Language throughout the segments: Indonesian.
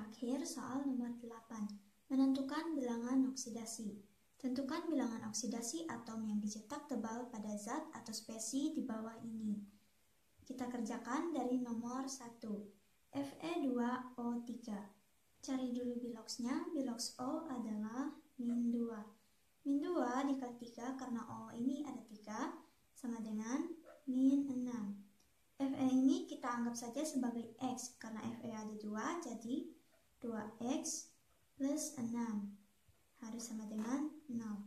Terakhir, soal nomor 8. Menentukan bilangan oksidasi. Tentukan bilangan oksidasi atom yang dicetak tebal pada zat atau spesi di bawah ini. Kita kerjakan dari nomor 1. Fe2O3. Cari dulu biloxnya. Bilox O adalah min 2. Min 2 dikali 3 karena O ini ada 3 sama dengan min 6. Fe ini kita anggap saja sebagai X karena Fe ada 2, jadi 2X plus 6 harus sama dengan 0.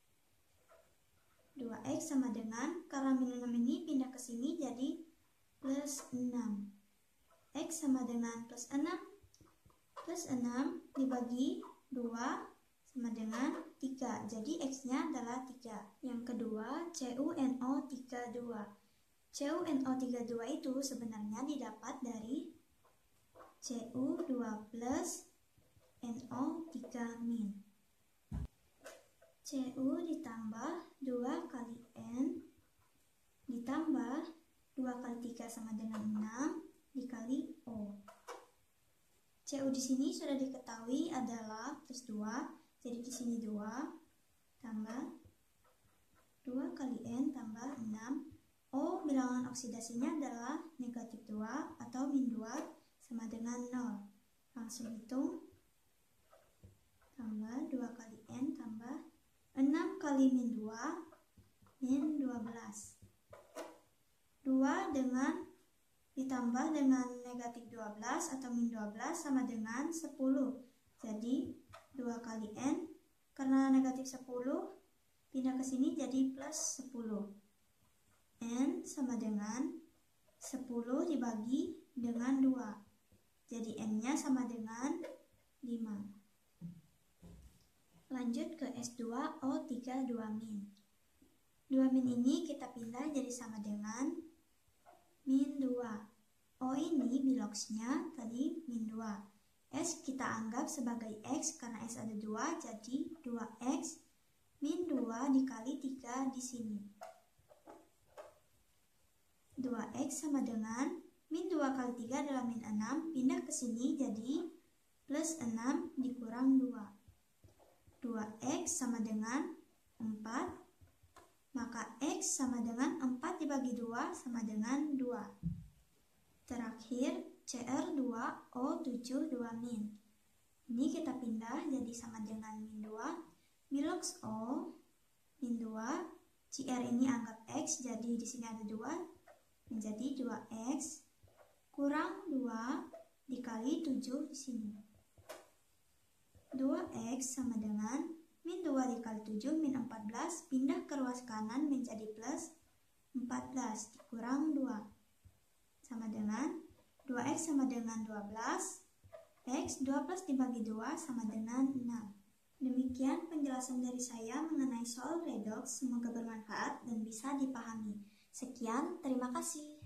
2X sama dengan, karena min 6 ini pindah ke sini jadi plus 6. X sama dengan plus 6. Plus 6 dibagi 2 sama dengan 3. Jadi X-nya adalah 3. Yang kedua, CuNO32. CuNO32 itu sebenarnya didapat dari Cu2 plus NO3 min. Cu ditambah 2 kali N ditambah 2 kali 3 sama dengan 6 dikali O. Cu di sini sudah diketahui adalah plus 2, jadi di sini 2 tambah 2 kali N tambah 6. O bilangan oksidasinya adalah negatif 2 atau min 2 sama dengan 0. Langsung hitung. Tambah 2 kali N tambah 6 kali min 2, min 12. 2 dengan ditambah dengan negatif 12 atau min 12 sama dengan 10. Jadi 2 kali N, karena negatif 10, pindah ke sini jadi plus 10. N sama dengan 10 dibagi dengan 2. Jadi N-nya sama dengan 5. Lanjut ke S2O32 min. 2 min ini kita pindah jadi sama dengan min 2. O ini biloxnya tadi min 2. S kita anggap sebagai X karena S ada 2, jadi 2X min 2 dikali 3 di sini. 2X sama dengan min 2 kali 3 adalah min 6, pindah ke sini jadi plus 6 dikurang 2. 2X sama dengan 4, maka X sama dengan 4 dibagi 2 sama dengan 2. Terakhir, Cr2O72 min. Ini kita pindah jadi sama dengan min 2. Bilox O, min 2, Cr ini anggap X, jadi di sini ada 2. Menjadi 2X kurang 2 dikali 7 di sini. 2X sama dengan min 2 dikali 7 min 14, pindah ke ruas kanan menjadi plus 14 dikurang 2 sama dengan 2X sama dengan 12, X 12 dibagi 2 sama dengan 6. Demikian penjelasan dari saya mengenai soal redox, semoga bermanfaat dan bisa dipahami. Sekian, terima kasih.